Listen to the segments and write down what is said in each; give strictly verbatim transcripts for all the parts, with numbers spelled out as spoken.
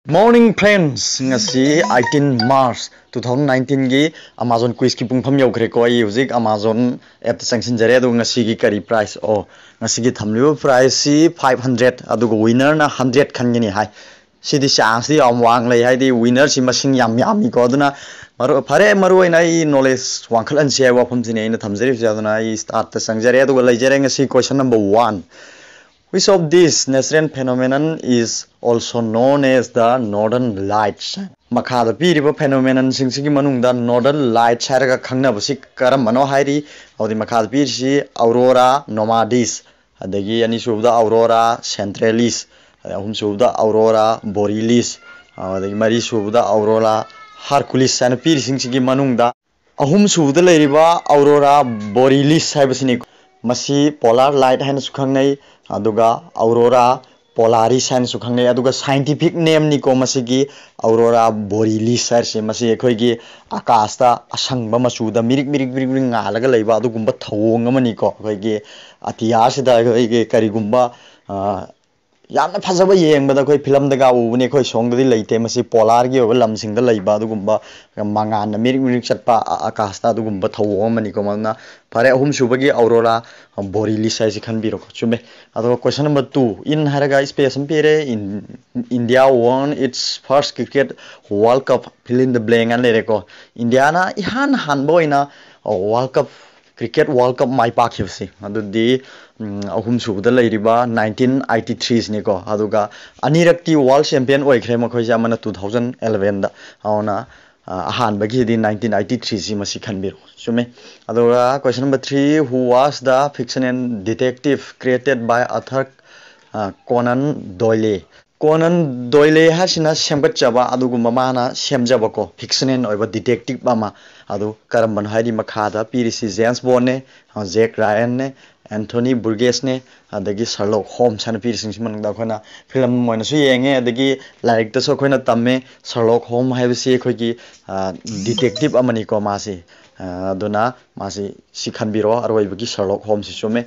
Morning friends, ngasi eighteen March twenty nineteen gi Amazon quiz ki pungpham yaukhre ko ai huzik Amazon app sangsin jare adu ngasi gi kari price o ngasi gi thamlibo price si five hundred adu go winner na one hundred khangini hai sidi chance di am wang lai hai di winner si masing yam yam ko aduna maru phare maru ina I knowledge wangkhal an se wa pham sine ina thamjari jaduna I start ta sangjare adu lai jare ngasi question number one. Which of these natural phenomenon is also known as the northern lights? Makhada piriba phenomenon singsigi manungda northern lights haraga khangna busi karam mano hairi audi makhada pirisi aurora nomadis adagi ani subda aurora centralis ahum subda aurora borealis adagi mari subda aurora hercules ana piri singsigi manungda ahum subda leiriba aurora borealis haibasini masi polar light haina sukhangnai aduga aurora polaris haina sukhangnai aduga scientific name ni ko masigi aurora borealis haise masi ekhoi akasta asangba machuda mirik mirik mirik mirik ngalaga leiba adugumba thawong amani ko ekhoi gi atiyar sida ekhoi gi karigumba yamna phajaba yengbada khoi film daga ubune khoi song dai leite masi polar gi oba lamsing da leiba adugumba mangan na mirik mirik chatpa akasta adugumba thawong amani ko mana phare ahum subagi aurora borealis haise khanbiro ko chume ado question number two in haraga space ampere in India won its first cricket world cup fill in the blank an lere ko India na ihan hanboina world cup cricket world cup mai pakhibsi adudi ahum subda leiriba nineteen eighty-three ni ko aduga anirakti world champion oikhre makhoi jamana two thousand eleven da auna ahan bagi di nineteen eighty-three si masi khanbiro chume aduga question number three who was the fiction and detective created by Arthur uh, Conan Doyle Conan Doyle hasina semgat chaba adugu mamana semjaba ko fiction and oiba detective bama adu karamban haidi makhada pirisi James Bond ne Jack Ryan ne Anthony Burgess ne adagi Sherlock Holmes ana pirising siman da khona film moina su yenge adagi like ta so khoina tamme Sherlock Holmes haibisi khogi detective amani ko masi aduna masi sikhanbiro arwaibagi Sherlock Holmes sume.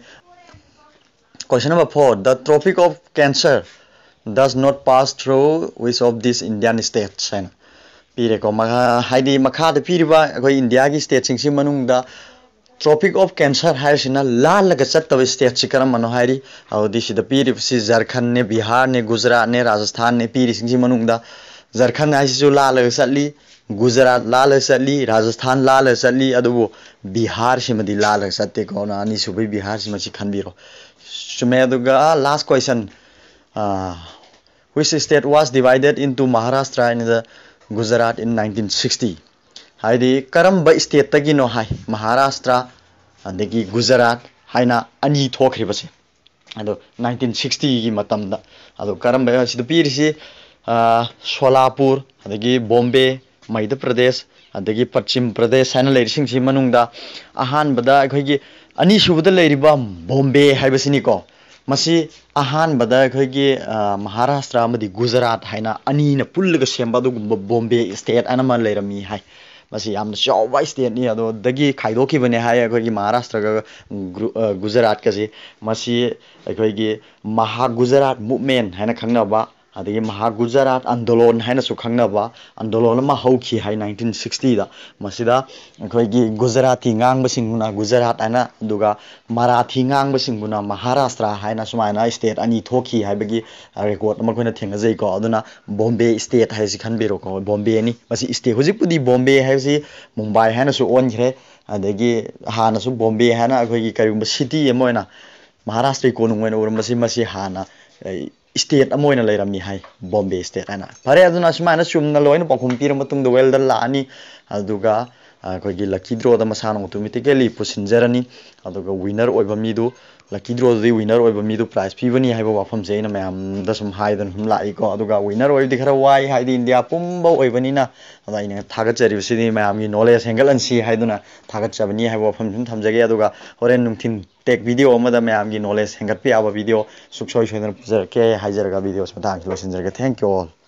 Question number four, the Tropic of Cancer does not pass through which of these Indian states? Pire ko ma haidi makha de piriba koi India gi state sing si manung da Tropic of Cancer haisina la laga chattawa state chikaram mano hairi audi si da piri si Jharkhand ne Bihar ne Gujarat ne Rajasthan ne piri sing si manung da Jharkhand haisi jo la laga chatli Gujarat la laga chatli Rajasthan la laga chatli adubu Bihar simadi la laga chatte ko na ani subai Bihar simasi khanbiro chume aduga last question. Uh, which state was divided into Maharashtra and the Gujarat in nineteen sixty? Haidi karamba state tagi no hai Maharashtra adagi Gujarat haina ani thokhribase ado nineteen sixty gi matamda ado karamba sidu pirisi Solapur adagi Bombay Madhya Pradesh adagi Pachim Pradesh haina leirising si manungda ahan bada khoi gi ani subada leiriba Bombay haibasini ko masi ahan bada khoi gi Maharashtra amadi Gujarat haina ani na pulga semba du Bombay state anama leirami hai masi amna chawa state ni ado dagi khaidoki bane hai khoi gi Maharashtra ga Gujarat ka ji masi khoi gi Maha Gujarat movement haina khangnaba adagi Maha Gujarat Andolon haina su khangnaba Andolon ma hauki hai nineteen sixty da masida khoi gi Gujarati ngang basinguna Gujarat ana duga Marathi ngang basinguna Maharashtra haina sumaina state ani thoki haibagi record ma khoina thengajai ko aduna Bombay state haisi khanbiro ko Bombay ni masi state hojik pudi Bombay haisi Mumbai haina su on khre adagi hana su Bombay haina khoi gi karigumba city amoina Maharashtra ko nungwena urmasi masi hana state amoina leirami hai Bombay state ana phare aduna sumaina sumna loina pakhum pira matung da well da la ani aduga khoi gi lucky draw da masana automatically pusinjarani aduga winner oiba mi du lucky draw di winner oiba mi du prize pibani haiba wafam je ina mayam da sum haidan hum lai ko aduga winner oiba di khara wai haidi India pumba oibani na ada ina thagat chari sidi mayam gi knowledge hengal an si haiduna thagat chabani haiba wafam sum thamjage aduga horen nungthin tech video amada mayam gi knowledge hengat pi aba video suksoi soidan ke haijaraga videos matang losinjarga. Thank you all.